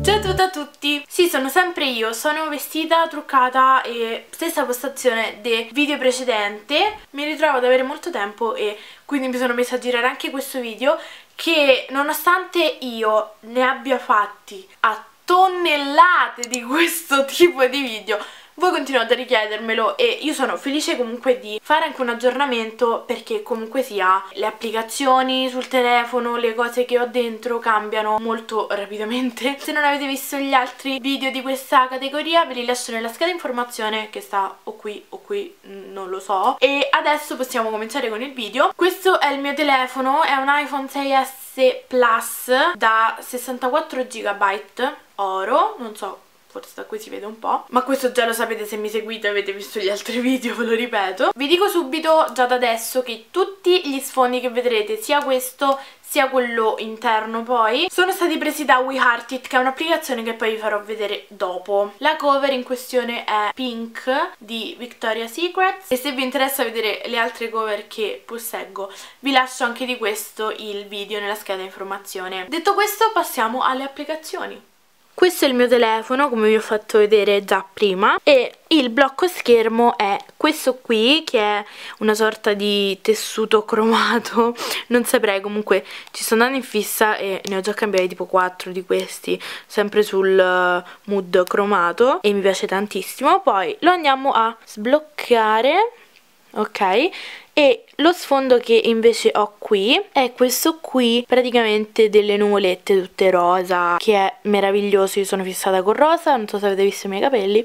Ciao a tutte e a tutti! Sì, sono sempre io, sono vestita, truccata e stessa postazione del video precedente. Mi ritrovo ad avere molto tempo e quindi mi sono messa a girare anche questo video che, nonostante io ne abbia fatti a tonnellate di questo tipo di video, voi continuate a richiedermelo e io sono felice comunque di fare anche un aggiornamento, perché comunque sia le applicazioni sul telefono, le cose che ho dentro cambiano molto rapidamente. Se non avete visto gli altri video di questa categoria ve li lascio nella scheda informazione che sta o qui, non lo so. E adesso possiamo cominciare con il video. Questo è il mio telefono, è un iPhone 6S Plus da 64 GB oro, non so, forse da qui si vede un po', ma questo già lo sapete se mi seguite, avete visto gli altri video, ve lo ripeto. Vi dico subito già da adesso che tutti gli sfondi che vedrete, sia questo sia quello interno, poi sono stati presi da We Heart It, che è un'applicazione che poi vi farò vedere dopo. La cover in questione è Pink di Victoria's Secret e se vi interessa vedere le altre cover che posseggo vi lascio anche di questo il video nella scheda informazione. Detto questo, passiamo alle applicazioni. Questo è il mio telefono, come vi ho fatto vedere già prima, e il blocco schermo è questo qui, che è una sorta di tessuto cromato, non saprei, comunque ci sto andando in fissa e ne ho già cambiati tipo 4 di questi, sempre sul mood cromato, e mi piace tantissimo. Poi lo andiamo a sbloccare, ok? E lo sfondo che invece ho qui è questo qui, praticamente delle nuvolette tutte rosa, che è meraviglioso. Io sono fissata con rosa, non so se avete visto i miei capelli.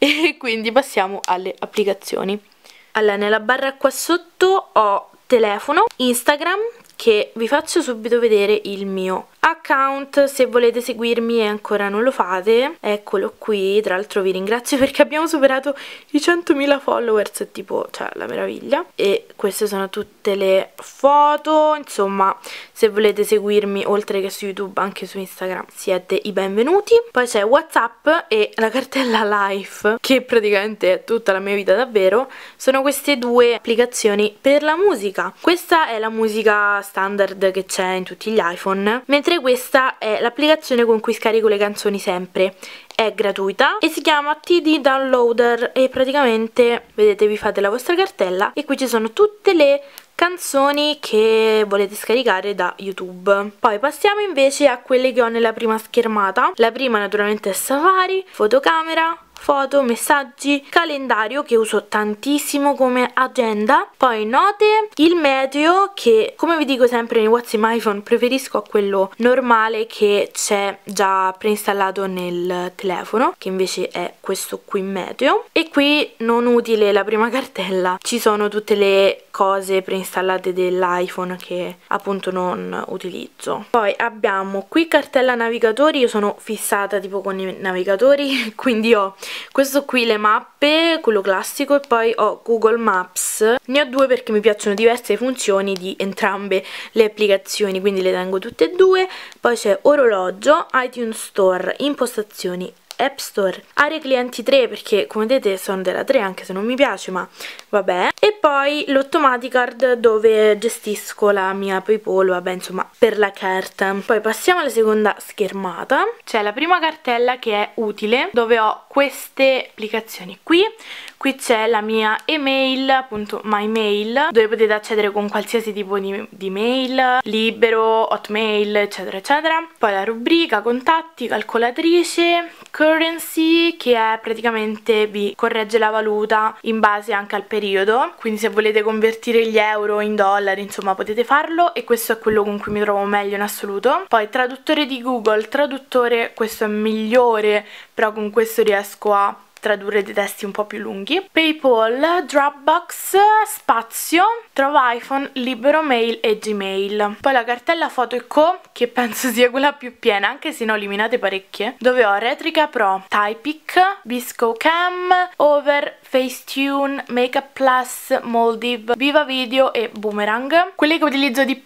E quindi passiamo alle applicazioni. Allora, nella barra qua sotto ho telefono, Instagram, che vi faccio subito vedere il mio account, se volete seguirmi e ancora non lo fate, eccolo qui. Tra l'altro vi ringrazio perché abbiamo superato i 100.000 followers, è tipo, cioè, la meraviglia. E queste sono tutte le foto, insomma, se volete seguirmi oltre che su YouTube anche su Instagram siete i benvenuti. Poi c'è WhatsApp e la cartella Life, che praticamente è tutta la mia vita davvero. Sono queste due applicazioni per la musica. Questa è la musica standard che c'è in tutti gli iPhone, mentre questa è l'applicazione con cui scarico le canzoni sempre. È gratuita e si chiama TD Downloader e praticamente, vedete, vi fate la vostra cartella e qui ci sono tutte le canzoni che volete scaricare da YouTube. Poi passiamo invece a quelle che ho nella prima schermata. La prima naturalmente è Safari, fotocamera, foto, messaggi, calendario che uso tantissimo come agenda, poi note, il meteo che, come vi dico sempre nei WhatsApp iPhone, preferisco a quello normale che c'è già preinstallato nel telefono, che invece è questo qui meteo. E qui, non utile la prima cartella, ci sono tutte le cose preinstallate dell'iPhone che appunto non utilizzo. Poi abbiamo qui cartella navigatori, io sono fissata tipo con i navigatori, quindi ho questo qui, le mappe, quello classico, e poi ho Google Maps. Ne ho due perché mi piacciono diverse funzioni di entrambe le applicazioni, quindi le tengo tutte e due. Poi c'è orologio, iTunes Store, impostazioni, App Store, aree clienti 3 perché come vedete sono della 3 anche se non mi piace, ma vabbè. E poi l'Automaticard dove gestisco la mia PayPal, vabbè, insomma, per la carta. Poi passiamo alla seconda schermata. C'è la prima cartella che è utile, dove ho queste applicazioni qui. Qui c'è la mia email, appunto My Mail, dove potete accedere con qualsiasi tipo di mail, Libero, Hotmail, eccetera eccetera. Poi la rubrica contatti, calcolatrice, currency, che è praticamente vi corregge la valuta in base anche al periodo, quindi se volete convertire gli euro in dollari, insomma, potete farlo, e questo è quello con cui mi trovo meglio in assoluto. Poi traduttore di Google, traduttore, questo è migliore, però con questo riesco a tradurre dei testi un po' più lunghi. PayPal, Dropbox, spazio, Trova iPhone, Libero Mail e Gmail. Poi la cartella Foto e Co, che penso sia quella più piena, anche se ne ho eliminate parecchie, dove ho Retrica Pro, Typic, Visco Cam, Over, Facetune, Makeup Plus, Moldiv, Viva Video e Boomerang. Quelle che utilizzo di più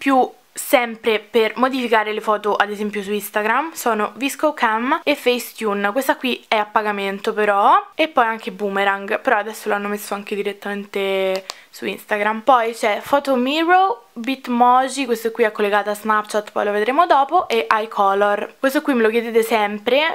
sempre per modificare le foto, ad esempio su Instagram, sono ViscoCam e Facetune. Questa qui è a pagamento però, e poi anche Boomerang, però adesso l'hanno messo anche direttamente su Instagram. Poi c'è Photomiro, Bitmoji, questo qui è collegato a Snapchat, poi lo vedremo dopo, e iColor. Questo qui me lo chiedete sempre,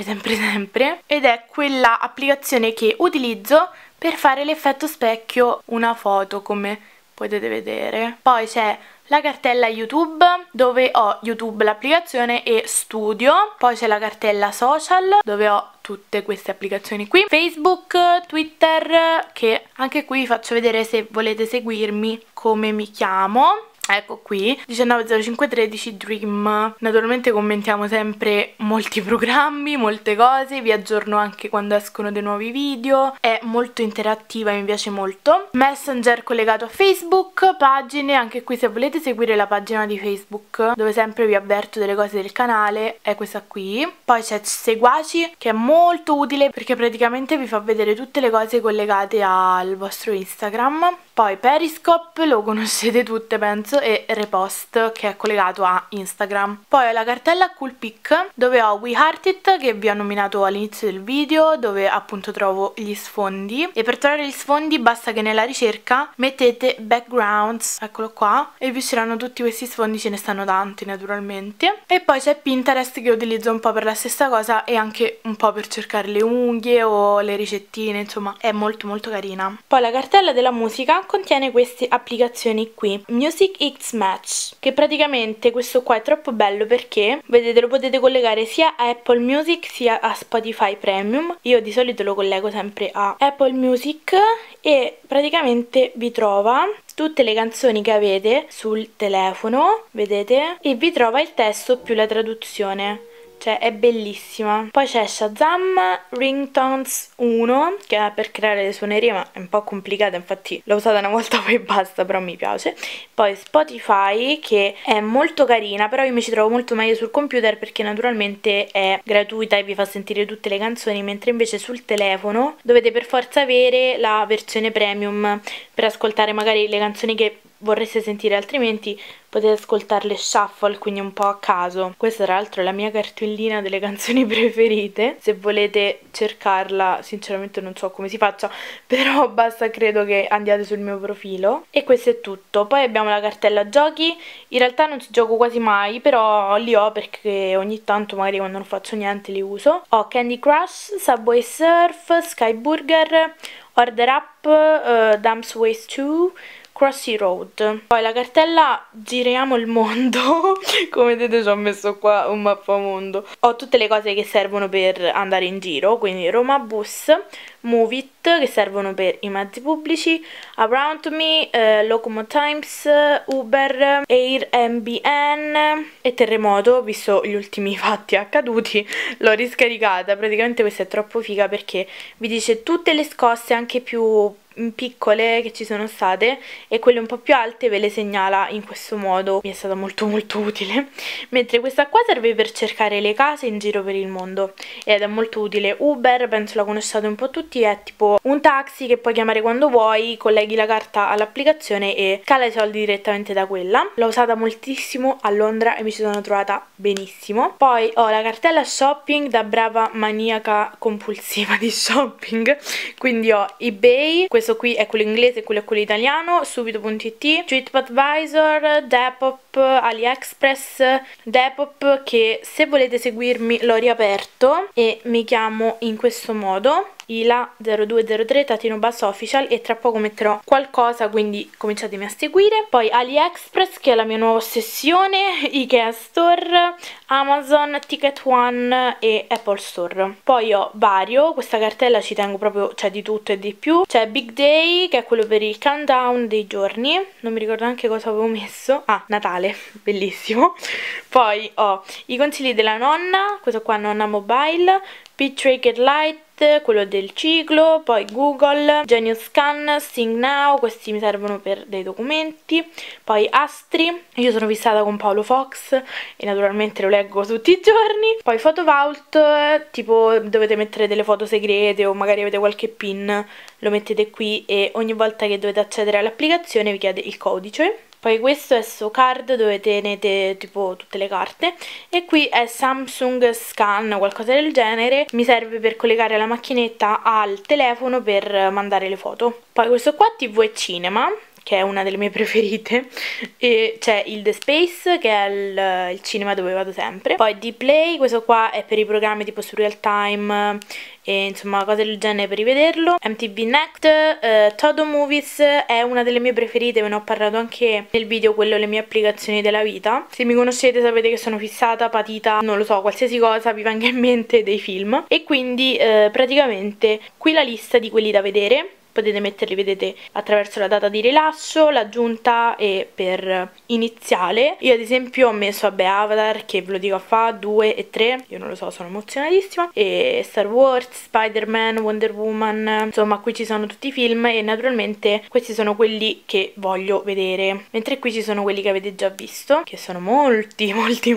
ed è quella applicazione che utilizzo per fare l'effetto specchio una foto, come potete vedere. Poi c'è la cartella YouTube, dove ho YouTube l'applicazione e Studio. Poi c'è la cartella Social, dove ho tutte queste applicazioni qui. Facebook, Twitter, che anche qui vi faccio vedere se volete seguirmi come mi chiamo. Ecco qui, 190513 Dream. Naturalmente commentiamo sempre molti programmi, molte cose, vi aggiorno anche quando escono dei nuovi video, è molto interattiva e mi piace molto. Messenger collegato a Facebook, pagine, anche qui se volete seguire la pagina di Facebook, dove sempre vi avverto delle cose del canale, è questa qui. Poi c'è Seguaci, che è molto utile perché praticamente vi fa vedere tutte le cose collegate al vostro Instagram. Poi Periscope, lo conoscete tutte penso, e Repost, che è collegato a Instagram. Poi ho la cartella Coolpic, dove ho We Heart It, che vi ho nominato all'inizio del video, dove appunto trovo gli sfondi, e per trovare gli sfondi basta che nella ricerca mettete backgrounds, eccolo qua, e vi usciranno tutti questi sfondi, ce ne stanno tanti naturalmente. E poi c'è Pinterest, che utilizzo un po' per la stessa cosa e anche un po' per cercare le unghie o le ricettine, insomma è molto carina. Poi la cartella della musica contiene queste applicazioni qui, Music X Match, che praticamente questo qua è troppo bello perché vedete lo potete collegare sia a Apple Music sia a Spotify Premium. Io di solito lo collego sempre a Apple Music e praticamente vi trova tutte le canzoni che avete sul telefono, vedete, e vi trova il testo più la traduzione. Cioè è bellissima. Poi c'è Shazam Ringtones 1, che è per creare le suonerie, ma è un po' complicata, infatti l'ho usata una volta poi basta, però mi piace. Poi Spotify, che è molto carina, però io mi ci trovo molto meglio sul computer perché naturalmente è gratuita e vi fa sentire tutte le canzoni, mentre invece sul telefono dovete per forza avere la versione premium per ascoltare magari le canzoni che vorreste sentire, altrimenti potete ascoltarle shuffle, quindi un po' a caso. Questa tra l'altro è la mia cartellina delle canzoni preferite, se volete cercarla sinceramente non so come si faccia, però basta credo che andiate sul mio profilo. E questo è tutto. Poi abbiamo la cartella giochi, in realtà non ci gioco quasi mai, però li ho perché ogni tanto magari quando non faccio niente li uso. Ho Candy Crush, Subway Surf, Sky Burger, Order Up, Dumps Waste 2, Crossy Road. Poi la cartella Giriamo il mondo, come vedete ci ho messo qua un mappamondo. Ho tutte le cose che servono per andare in giro, quindi Roma Bus, Move It, che servono per i mezzi pubblici, Around Me, Locomo Times, Uber, Airbnb e Terremoto, visto gli ultimi fatti accaduti l'ho riscaricata. Praticamente questa è troppo figa perché vi dice tutte le scosse anche più piccole che ci sono state e quelle un po' più alte ve le segnala in questo modo. Mi è stata molto utile. Mentre questa qua serve per cercare le case in giro per il mondo ed è molto utile. Uber, penso la conosciate un po' tutti, è tipo un taxi che puoi chiamare quando vuoi, colleghi la carta all'applicazione e cala i soldi direttamente da quella. L'ho usata moltissimo a Londra e mi ci sono trovata benissimo. Poi ho la cartella shopping da brava maniaca compulsiva di shopping, quindi ho eBay, questo qui è quello inglese e quello è quello italiano, subito.it, TripAdvisor, Depop, AliExpress. Depop, che se volete seguirmi l'ho riaperto e mi chiamo in questo modo, Ila0203-official, e tra poco metterò qualcosa, quindi cominciatemi a seguire. Poi AliExpress, che è la mia nuova ossessione, Ikea Store, Amazon, Ticket One e Apple Store. Poi ho Vario, questa cartella ci tengo proprio, c'è di tutto e di più. C'è Big Day, che è quello per il countdown dei giorni, non mi ricordo neanche cosa avevo messo, Natale, bellissimo. Poi ho i consigli della nonna, questo qua Nonna Mobile, Pitch Racket Light, quello del ciclo, poi Google, Genius Scan, Sing Now, questi mi servono per dei documenti. Poi Astri, io sono fissata con Paolo Fox e naturalmente lo leggo tutti i giorni. Poi Photo Vault, tipo dovete mettere delle foto segrete o magari avete qualche pin, lo mettete qui e ogni volta che dovete accedere all'applicazione vi chiede il codice. Poi questo è SoCard dove tenete tipo tutte le carte, e qui è Samsung Scan, qualcosa del genere, mi serve per collegare la macchinetta al telefono per mandare le foto. Poi questo qua TV e Cinema, che è una delle mie preferite, e c'è il The Space, che è il cinema dove vado sempre. Poi Dplay, questo qua è per i programmi tipo su Real Time e insomma cose del genere per rivederlo. MTV Next, Todo Movies è una delle mie preferite, ve ne ho parlato anche nel video quello le mie applicazioni della vita. Se mi conoscete sapete che sono fissata, patita, non lo so, qualsiasi cosa vi venga in mente dei film, e quindi praticamente qui la lista di quelli da vedere. Potete metterli, vedete, attraverso la data di rilascio, l'aggiunta e per iniziale. Io ad esempio ho messo Avatar, che ve lo dico a fa, 2 e 3, io non lo so, sono emozionatissima, e Star Wars, Spider-Man, Wonder Woman, insomma qui ci sono tutti i film, e naturalmente questi sono quelli che voglio vedere, mentre qui ci sono quelli che avete già visto, che sono molti.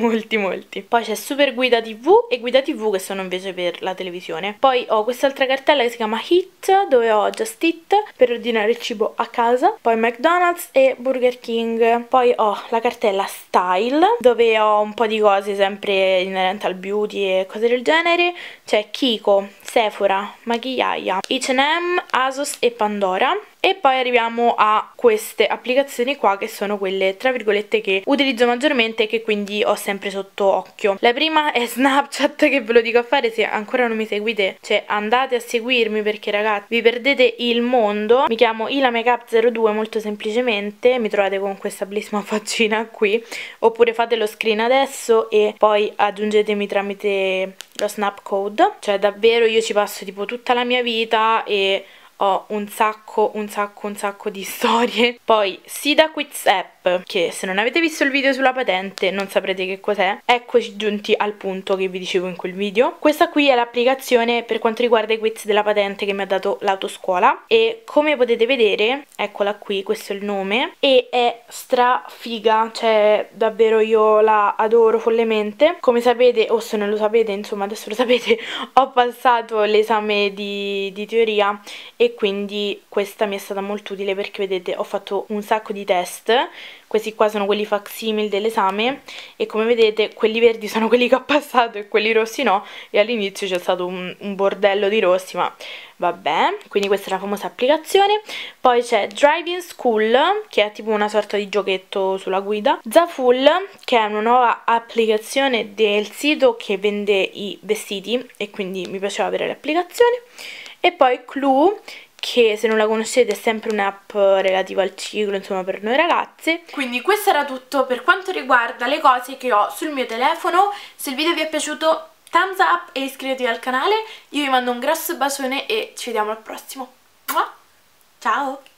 Poi c'è Super Guida TV e Guida TV, che sono invece per la televisione. Poi ho quest'altra cartella che si chiama Hit, dove ho Just per ordinare il cibo a casa, poi McDonald's e Burger King. Poi ho la cartella Style, dove ho un po' di cose sempre inerenti al beauty e cose del genere. C'è Kiko, Sephora, Machiaia, H&M, ASOS e Pandora. E poi arriviamo a queste applicazioni qua, che sono quelle tra virgolette che utilizzo maggiormente e che quindi ho sempre sotto occhio. La prima è Snapchat, che ve lo dico a fare, se ancora non mi seguite, cioè andate a seguirmi, perché ragazzi vi perdete il mondo. Mi chiamo ilamakeup02 molto semplicemente, mi trovate con questa bellissima faccina qui, oppure fate lo screen adesso e poi aggiungetemi tramite lo snap code. Cioè davvero io ci passo tipo tutta la mia vita e ho un sacco di storie. Poi Sida Quiz App, che se non avete visto il video sulla patente non saprete che cos'è. Eccoci giunti al punto che vi dicevo in quel video. Questa qui è l'applicazione per quanto riguarda i quiz della patente che mi ha dato l'autoscuola, e come potete vedere, eccola qui, questo è il nome, e è stra figa, cioè davvero io la adoro follemente. Come sapete, o se non lo sapete, insomma adesso lo sapete, ho passato l'esame di teoria, e quindi questa mi è stata molto utile, perché vedete ho fatto un sacco di test. Questi qua sono quelli facsimile dell'esame, e come vedete quelli verdi sono quelli che ho passato e quelli rossi no, e all'inizio c'è stato un bordello di rossi, ma vabbè. Quindi questa è la famosa applicazione. Poi c'è Driving School, che è tipo una sorta di giochetto sulla guida. Zaful, che è una nuova applicazione del sito che vende i vestiti, e quindi mi piaceva avere l'applicazione. E poi Clue, che se non la conoscete è sempre un'app relativa al ciclo, insomma per noi ragazze. Quindi questo era tutto per quanto riguarda le cose che ho sul mio telefono. Se il video vi è piaciuto, thumbs up e iscrivetevi al canale. Io vi mando un grosso bacione e ci vediamo al prossimo. Ciao!